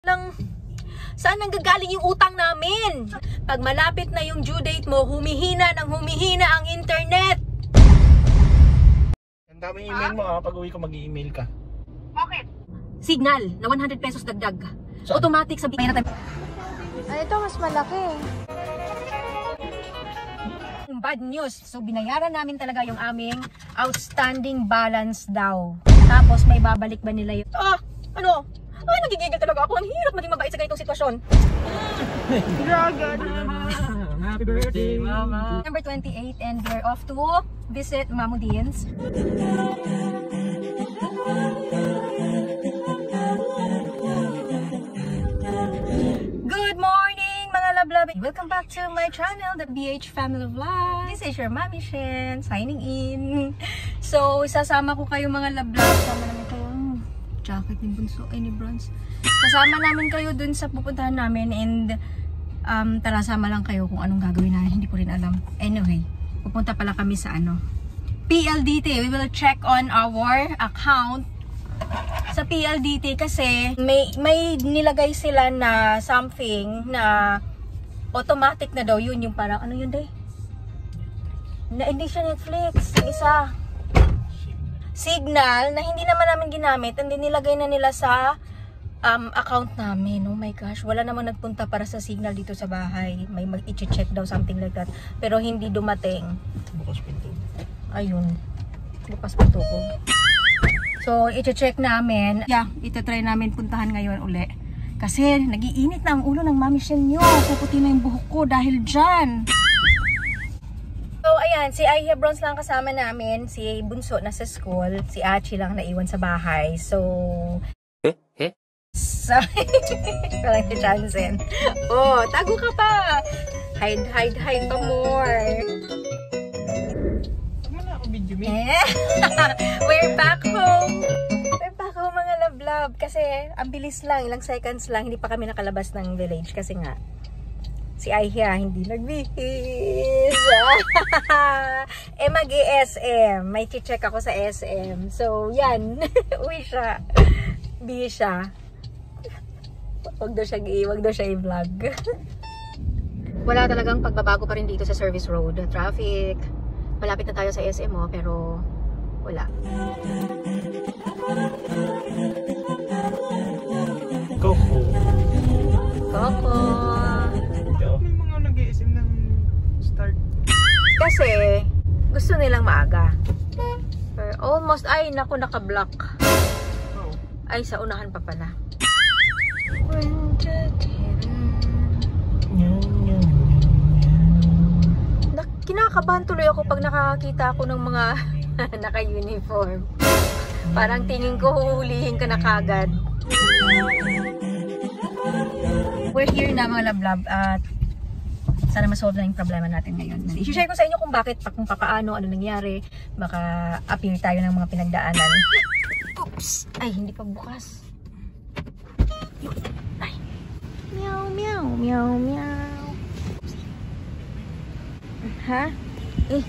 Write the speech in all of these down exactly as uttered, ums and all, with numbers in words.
lang, saan nanggagaling yung utang namin? Pag malapit na yung due date mo, humihina ng humihina ang internet. Ang daming email mo ha, pag uwi ko mag-i-email ka. Bakit? Signal na one hundred pesos dagdag. So, automatic sa bigay na tayo. Ay, ito mas malaki. Bad news. So, binayaran namin talaga yung aming outstanding balance daw. Tapos, may babalik ba nila yun? Ah, ano? Ay, nagigigil talaga ako. Ang hirap maging mabait sa ganitong sitwasyon. Dragon. Happy birthday, Mama. Number twenty-eight, and we're off to visit Mamudins. Good morning, mga lablab! Welcome back to my channel, the B H Family Vlog. This is your Mami Shen, signing in. So, sasama ko kayo mga lablab. Sama namin kayo. Jacket ni Bunso, ay ni Bronze. Sasama namin kayo dun sa pupuntahan namin, and um, tara, sama lang kayo kung anong gagawin namin. Hindi ko rin alam. Anyway, pupunta pala kami sa ano, P L D T. We will check on our account sa P L D T kasi may, may nilagay sila na something na automatic na daw. Yun yung parang, ano yun day? Na, hindi siya Netflix. Yung isa Signal na hindi naman namin ginamit, and then nilagay na nila sa um, account namin. Oh my gosh, wala namang nagpunta para sa Signal dito sa bahay. May mag-i-check daw, something like that. Pero hindi dumating. Bukas pinto. Ayun, bukas pinto ko. So, i-check namin. Yeah, ito-try namin puntahan ngayon uli. Kasi nagiinit na ang ulo ng Mami Shen nyo. Puputi na yung buhok ko dahil dyan. So, ayan, si Aihia Bronze lang kasama namin. Si Bunso nasa school. Si Achi lang naiwan sa bahay. So, Eh? Eh? so, walang chansen. Oh, tago ka pa. Hide, hide, hide pa more. Wala ako video me. Eh, we're back home. We're back home mga love-love. Kasi, ang bilis lang, ilang seconds lang, hindi pa kami nakalabas ng village. Kasi nga, si Aihia hindi nagbihis. Eh, mag-E S M. May check ako sa S M. So, yan. Uwi siya. Bihis siya. Wag daw siya i-wag daw siya i-vlog. Wala talagang pagbabago pa rin dito sa service road. Traffic. Malapit na tayo sa S M, oh, pero wala. Coco. Coco. May mga nag-i-S M ng start. Kasi gusto nilang maaga. Pero almost, ay naku, naka-block. Oh. Ay, sa unahan pa pala. Na, kinakabahan tuloy ako pag nakakita ako ng mga naka-uniform. Parang tingin ko huhulihin ka na kagad. We're here na mga lablab at sana ma-solve na yung problema natin ngayon. I-share ko sa inyo kung bakit, kung papaano, ano nangyari. Baka appear tayo ng mga pinagdaanan. Oops! Ay, hindi pa bukas. Ay. Meow, meow, meow, meow. Ha? Eh.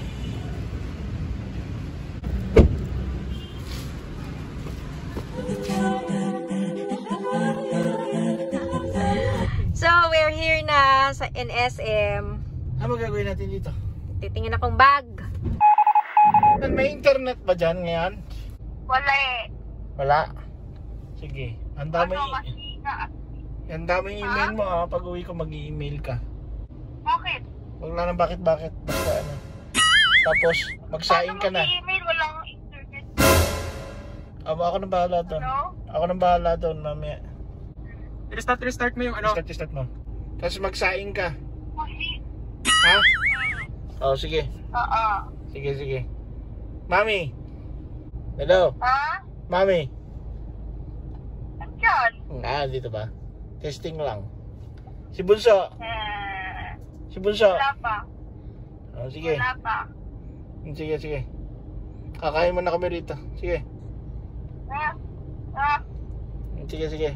So, we're here na sa N S M. Ano gagawin natin dito? Titingin akong bag. May internet ba dyan ngayon? Wala eh. Wala. Sige. Ang dami, Ano, masina. ang daming email mo ha, pag uwi ko mag-i-email ka. Bakit? Wala nang bakit-bakit. Basta ano. Tapos, magsaing ka na. Mag-email, walang internet. Aba, ako nang bahala doon. Ano? Ako nang bahala doon, mamaya. Restart, restart mo yung ano. Start, start mo. Tapos magsaing ka. Kasi, Ha? Oh, sige. oo. Sige, sige. Mami. Hello. Ha? Mami. Andiyan? Ah, dito ba? Testing lang. Si Bunso. Eh, Si Bunso. wala pa. Oh, sige. Wala pa. Sige, sige. Kakain mo na kami rito. Sige. Ha? Ha? Sige, sige.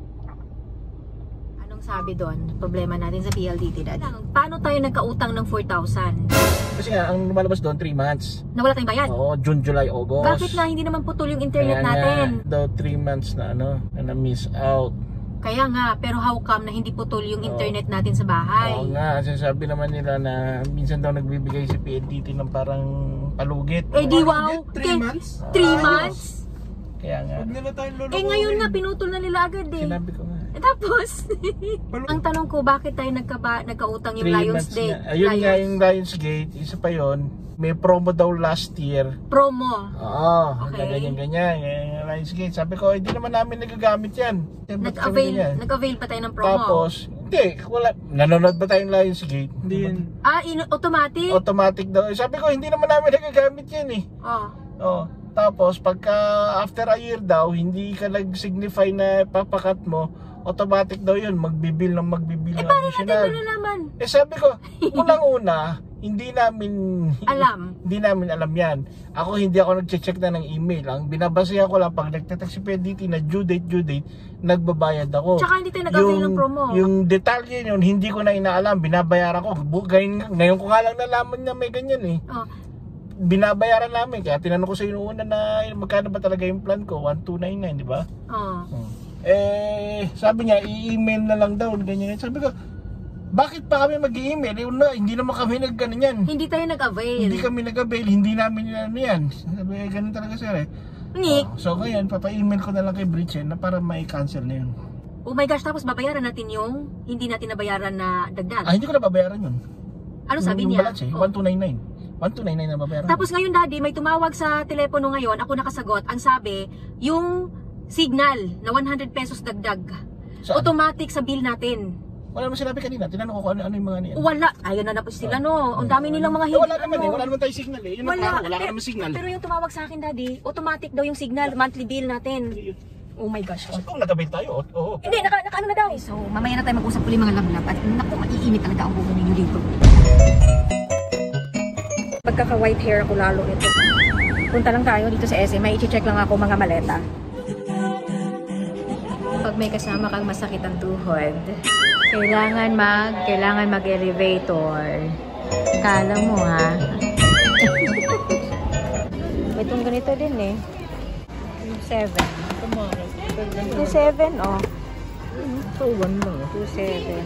Anong sabi doon? Problema natin sa P L D T dati. Paano tayo nagkautang ng four thousand? Kasi nga, ang lumalabas doon, three months. Nawala tayong bayad? Oo, June, July, August. Bakit nga hindi naman putol yung internet Kaya natin? nga, daw three months na ano, na na-miss out. Kaya nga, pero how come na hindi putol yung Oo. internet natin sa bahay? Oo nga, sinasabi naman nila na minsan daw nagbibigay si P N D T ng parang palugit. Eh di wow, Three Kay- months? three Ah. months? Kaya nga, Huwag nila tayong lulukuhin. Eh ngayon na, pinutol na nila agad eh. sinabi ko nga. Eh, tapos, Palu- ang tanong ko, bakit tayo nagkaba, nagkautang yung Three Lions months Day? na. Ayun nga Lions yung Lions Gate, isa pa yon. May promo daw last year. promo. Oo, Okay. ganyan-ganyan. Yung Lions Gate. Sabi ko, hindi naman namin nagagamit yan. Eh, ba't kami Nag-avail, ganyan? nag-avail pa tayo ng promo. Tapos, hindi, wala. Nanonood ba tayong Lions Gate? Hindi yun. ah, in automatic? Automatic daw. Eh, Sabi ko, hindi naman namin nagagamit yan eh. oh. Oh. Tapos, pagka after a year daw, hindi ka nag-signify na papakat mo, automatic daw yun. Magbibil ng magbibil ng additional. Ano naman? Eh sabi ko, unang-una, hindi namin Alam. hindi namin alam yan. Ako hindi ako nag-check na ng email. Ang binabasehan ko lang pag nagte-text si P N D T na due date, due date, nagbabayad ako. Tsaka hindi tayo nag-avail ng promo. Yung detalye yun, hindi ko na inaalam. Binabayaran ko. Bu- Ngayon, ngayon ko nga lang nalaman na may ganyan eh. Oh. Binabayaran namin. Kaya tinanong ko sa inyo una na eh, magkano ba talaga yung plan ko? one two nine nine, di ba? Oh. Eh, sabi niya, i-email na lang daw. Ganyan. Sabi ko, bakit pa kami mag-i-email? Eh, una, hindi naman kami nag-ganon yan. Hindi tayo nag-avail. Hindi kami nag-avail, hindi namin ano yan. Sabi, eh, ganun talaga sir eh. Nick, Oh, so ngayon, papa-email ko na lang kay Bridget na para may cancel na yun. oh my gosh, tapos babayaran natin yung hindi natin nabayaran na dagdag. Ah, hindi ko na babayaran yun. Ano sabi yung, niya? Yung balance eh, Oh. one two nine nine. one two nine nine na babayaran. Tapos ngayon daddy, may tumawag sa telepono ngayon, ako nakasagot. Ang sabi, yung signal na one hundred pesos dagdag. Saan? Automatic sa bill natin. Wala naman sinabi kanina, tinanong ko kung ano, ano yung mga niyan. Wala. Ayun na na po sila no. Ang dami nilang mga Eh, hindi. wala naman ano. eh, wala naman tayo signal eh. Yun ang Wala. klaro, wala ka Pero- naman signal. Pero yung tumawag sa akin daddy, automatic daw yung signal, monthly bill natin. Oh my gosh. Kung nag-avail tayo, oo. Oh, Hindi, naka, naka ano na daw. So, mamaya na tayo mag-usap ulit mga lablab. At naku, maiinit talaga ang buho ninyo dito. Pagkaka-white hair ako lalo nito. Punta lang tayo dito sa S M. May i-check lang ako mga maleta. Pag may kasama kang masakit ang tuhod, kailangan mag, kailangan mag-elevator. Kala mo ha? May itong ganito din eh. Seven. Two seven, oh. So, one lang eh. Two seven.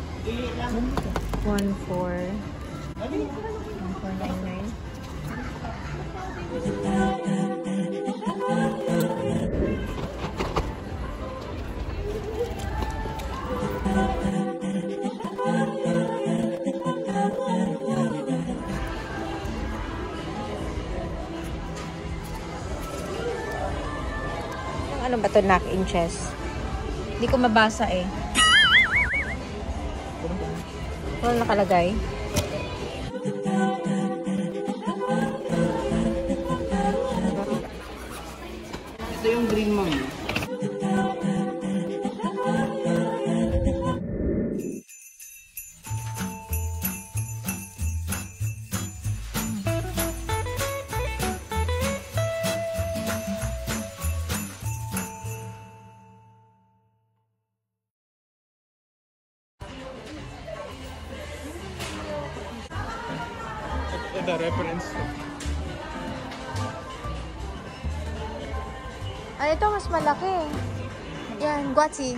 One four. One four nine nine. Ano ba ito, knock inches? Hindi ko mabasa eh. Ano nakalagay? Ito yung green mom. The reference. Ah, ito mas malaki. Yan, guachi.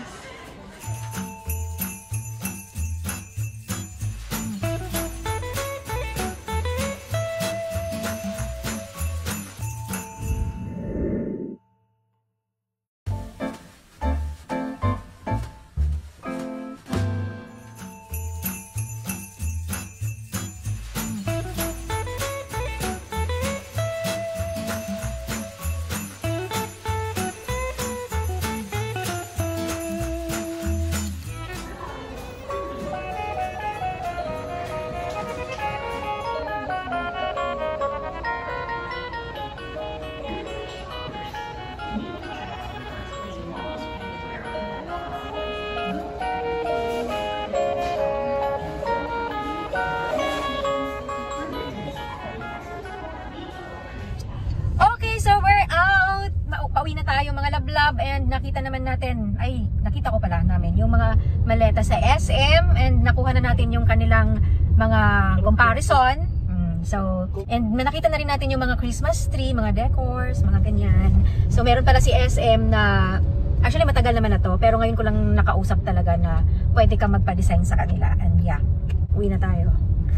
Okay, so we're out. Ma- Pauwi na tayo mga lablab and nakita naman natin, ay nakita ko pala namin yung mga maleta sa S M and nakuha na natin yung kanilang mga comparison. Mm, so, and nakita na rin natin yung mga Christmas tree, mga decors, mga ganyan. So meron pala si S M na Actually, matagal naman na to. Pero ngayon ko lang nakausap talaga na pwede ka magpa-design sa kanila. And yeah, uwi na tayo.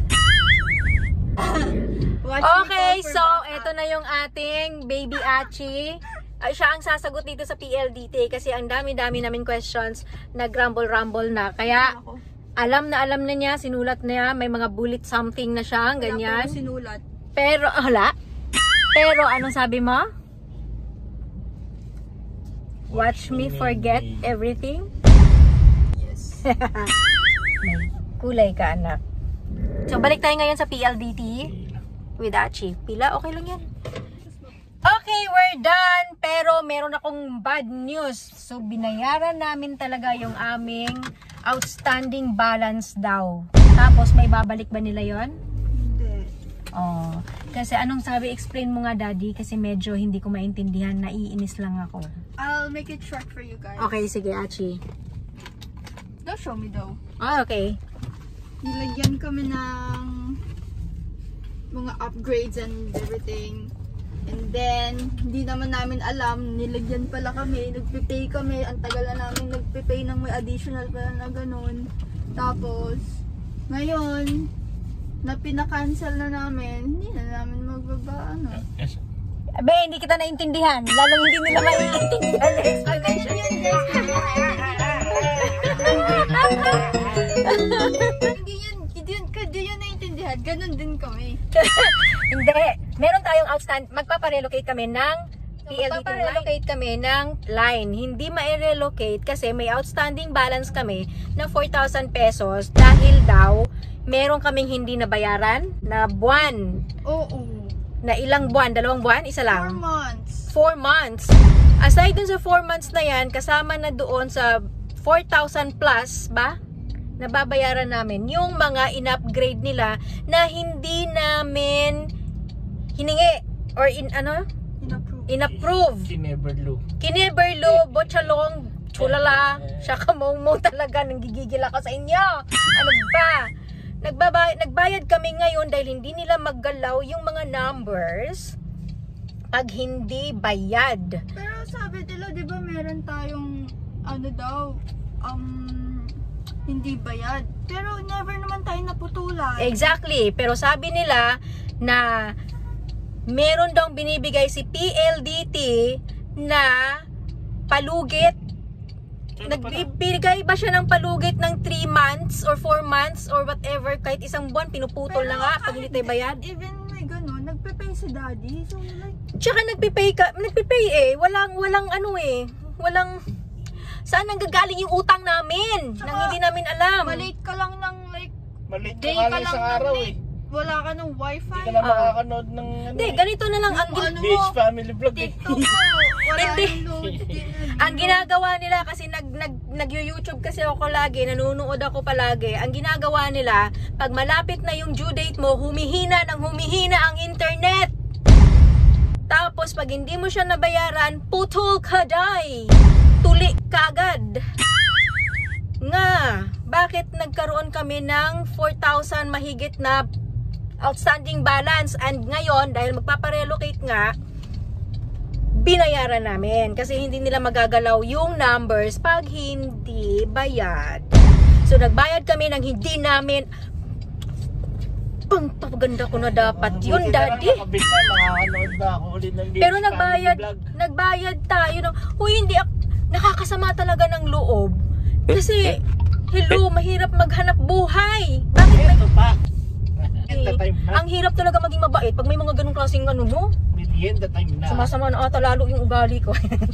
Okay, so eto na yung ating baby Achi. Ay, siya ang sasagot dito sa P L D T kasi ang dami-dami namin questions, nag-rumble-rumble na. Kaya alam na alam na niya, sinulat na niya, may mga bullet something na siya, ganyan. Wala sinulat. Pero, hala? Pero, anong sabi mo? Watch me forget everything? Yes. May kulay ka, anak. So, balik tayo ngayon sa P L D T with Achi. Pila? Okay lang yan. Okay, we're done. Pero, meron akong bad news. So, binayaran namin talaga yung aming outstanding balance daw. Tapos, may babalik ba nila yon? Hindi. Oh, kasi anong sabi, explain mo nga daddy kasi medyo hindi ko maintindihan, naiinis lang ako. I'll make it short for you guys. Okay, sige Achi. Don't show me though. Ah, okay. Nilagyan kami ng mga upgrades and everything. And then, hindi naman namin alam, nilagyan pala kami, nagpipay kami, ang tagal na namin nagpipay ng may additional pala na ganun. Tapos, ngayon, na pinakancel na namin, hindi na namin magbaba, ano. Abe, hindi kita naintindihan. Lalong hindi nila maiintindihan na explanation. Hindi yun, hindi yun, hindi yun naintindihan. Ganun din kami. Hindi. Meron tayong outstand, magpaparelocate kami ng P L D T. Magpaparelocate kami ng line. Hindi ma-relocate kasi may outstanding balance kami na four thousand pesos dahil daw meron kaming hindi nabayaran na buwan. Oo. Na ilang buwan? Dalawang buwan? Isa Four lang? months. Four months. Aside dun sa four months na yan, kasama na doon sa four thousand plus ba? Nababayaran namin yung mga in-upgrade nila na hindi namin hiningi or in ano? Inapprove. In-approve. Kineberlo. Kineberlo, Bochalong, Chulala, Shakamongmo talaga, nanggigigil ako sa inyo. Ano ba? Nagbabay, nagbayad kami ngayon dahil hindi nila maggalaw yung mga numbers pag hindi bayad. Pero sabi nila, di ba meron tayong ano daw, um, hindi bayad. Pero never naman tayo naputulan. Exactly. Pero sabi nila na meron daw binibigay si P L D T na palugit. Nagbibigay ba siya ng palugit ng three months or four months or whatever, kahit isang buwan pinuputol na nga pag hindi tayo bayad? Even may gano'n, nagpe-pay si daddy. So like, Tsaka nagpipay ka, nagpipay eh. Walang, walang ano eh. Walang, saan nanggagaling yung utang namin? Tsaka, nang hindi namin alam. malate ka lang ng like, Malit day ka ka nga lang isang ng araw late. eh. Wala ka ng wifi. Hindi ka na makakanood ng ano Hindi, eh. ganito na lang ang, gin- Ano Beach mo? family vlog eh. TikTok mo. Wala Hindi. yung load din. ang ginagawa nila kasi nag, nag, nag-YouTube kasi ako lagi, nanonood ako palagi. Ang ginagawa nila, pag malapit na yung due date mo, humihina ng humihina ang internet. Tapos pag hindi mo siya nabayaran, putol ka day. Tuli ka agad. Nga, bakit nagkaroon kami ng four thousand mahigit na outstanding balance, and ngayon dahil magpaparelocate nga, binayaran namin kasi hindi nila magagalaw yung numbers pag hindi bayad. So nagbayad kami ng hindi namin. Pang paganda ko na dapat yun, daddy. Nakabit na, makakanood na ako ulit ng Beach Pero family nagbayad, vlog. nagbayad tayo ng, huy, hindi ako, nakakasama talaga ng loob. Kasi, hello, mahirap maghanap buhay. Bakit may, Ito pa. eh, Ito time na. ang hirap talaga maging mabait pag may mga ganung klaseng ano, no? Million the time na. Sumasama na ata lalo yung ugali ko.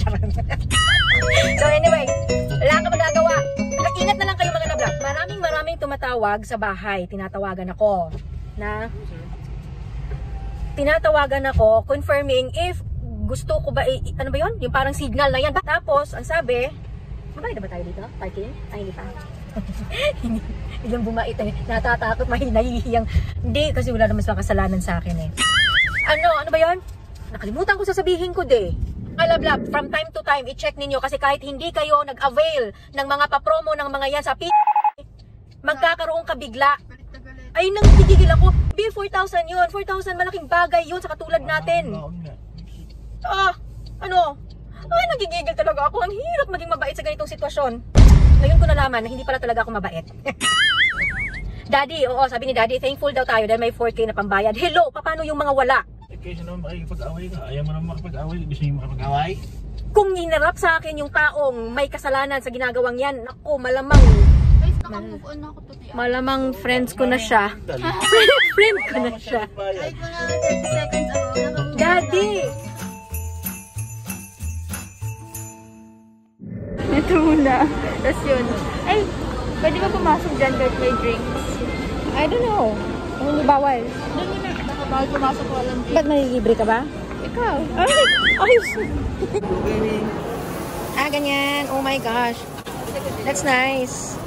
So anyway, wala ka magagawa. Ingat na lang kayo mga lablab. Maraming maraming tumatawag sa bahay. Tinatawagan ako na tinatawagan ako confirming if gusto ko ba, eh, ano ba yun? Yung parang signal na yan. Tapos, ang sabi, mabayad na ba tayo dito? Parking? Ay, hindi pa. Hindi. Biglang bumait eh. Natatakot, mahinahihiyang. Hindi, kasi wala naman silang kasalanan sa akin eh. Ano? Ano ba yun? Nakalimutan ko sasabihin ko de. Alablab, from time to time, i-check ninyo kasi kahit hindi kayo nag-avail ng mga papromo ng mga yan sa P magkakaroon ka bigla. Galit na galit. Ay, nang tigigil ako. B, four thousand yun. four thousand, malaking bagay yun sa katulad natin. Ah, ano? Ay, nagigigil talaga ako. Ang hirap maging mabait sa ganitong sitwasyon. Ngayon ko nalaman na hindi pala talaga ako mabait. Daddy, oo, sabi ni Daddy, thankful daw tayo dahil may four K na pambayad. Hello, paano yung mga wala? Eh, kaysa naman makikipag-away ka. Ayaw mo naman makipag-away. Gusto niyo makipag-away? Kung hinarap sa akin yung taong may kasalanan sa ginagawang yan, naku, malamang, Guys, naka-move on na ako to be honest. malamang friends ko na siya. friend, friend ko na siya. Kahit mga thirty seconds ako, naka-move on Daddy! na ako. Ito muna. Tapos yun. Ay, pwede ba pumasok dyan kahit may drinks? I don't know. Kung hindi bawal. Doon muna. Baka bawal pumasok ko walang drinks. Ba't malilibre ka ba? Ikaw. Ay! Ayos! ah, ganyan. Oh my gosh. That's nice.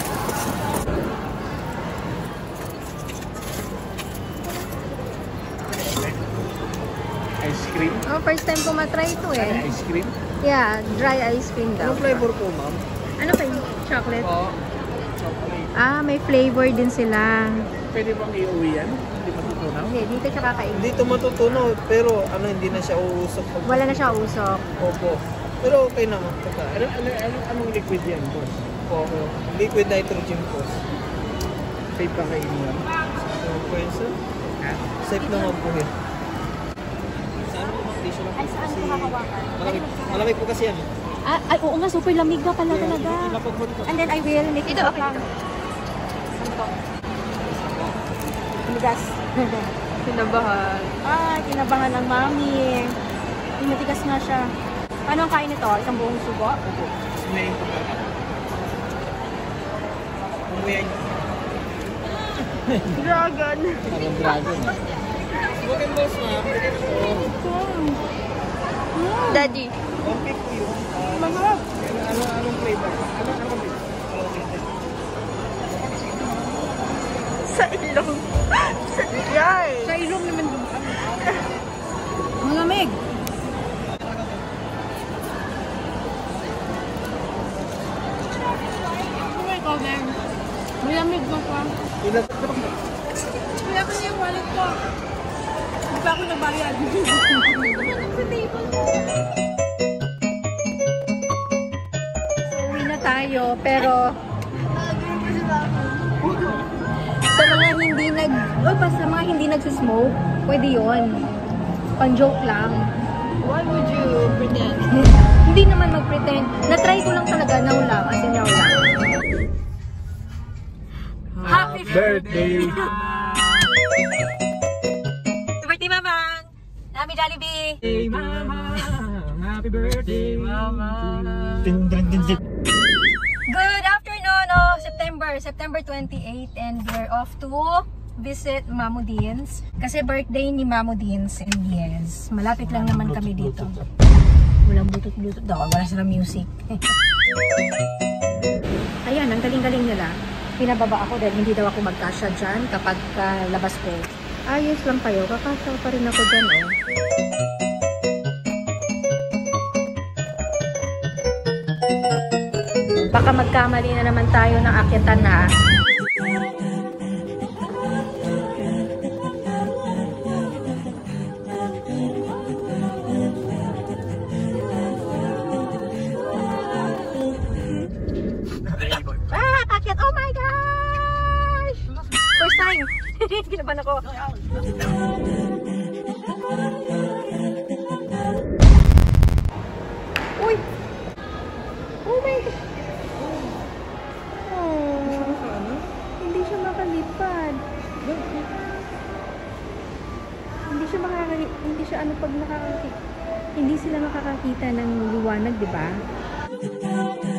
Ice cream? Oh, first time ko matry ito eh. Ice cream? Yeah, dry ice cream daw. Anong flavor po, ma'am? Ano pa yun? Chocolate? Oo. Chocolate. Ah, may flavor din sila. Pwede bang iuwi yan? Hindi matutunaw? Hindi, dito siya kakain. Hindi ito matutunaw, pero ano, hindi na siya uusok. Pag... Wala na siya usok. Opo. Pero okay naman. Pagka... Ano, ano, ano, anong liquid yan, boss? Opo. Liquid nitrogen po. Safe pa kainin yan? So, po yun, sir? Safe naman po yun. Saan po mga tissue lang po? Ay, saan ko kakawakan? Malamig, malamig po kasi yan. Ah, ay, oo nga, super lamig na pala talaga. Napag-hot po. And then I will make it okay. Ano to? Bigas. Kinabahan. Ah, kinabangan ng mami. Pinatigas nga siya. Paano ang kain ito? Isang buong subo? Opo. Sinayin po ka. Umuyan niyo. Dragon. Parang dragon. Bukin boss, ma'am. Pwede na po. Daddy. Okay po yun. Masarap. Ano, anong flavor? Ano, anong flavor? Sa ilong. Sa iyay. Sa ilong naman doon. Malamig. Oh my God, man. Malamig mo pa. Ilan? Kaya kasi yung wallet ko. Hindi pa ako nagbayad. Sa table mo. Uwi na tayo, pero sa mga hindi nag o pa sa mga hindi nagsismoke, pwede yon. Pan-joke lang. Why would you pretend? Hindi naman mag-pretend. Na-try ko lang talaga, now lang, as in now lang. Happy Birthday! birthday, Mamang! Happy Jollibee! Hey mama, happy birthday mama. Din, din, din, din. Good afternoon, oh, September, September twenty-eighth, and we're off to visit Mamu Deans. Kasi birthday ni Mamu Deans, and yes, malapit lang naman kami dito. Walang bluetooth-bluetooth daw, wala silang music. Ayan, ang galing-galing nila. Pinababa ako dahil hindi daw ako magkasya dyan kapag uh, labas ko. Ayos lang kayo, kakasya pa rin ako dyan, oh. Baka magkamali na naman tayo ng akyatan na. Ah, akyat! Oh my gosh! First time! Ginaban ako. Uy! Oh my God! Oh, hindi siya makalipad. Hindi siya makakakita, hindi siya ano pag nakakakita. Hindi sila makakakita ng liwanag, di ba?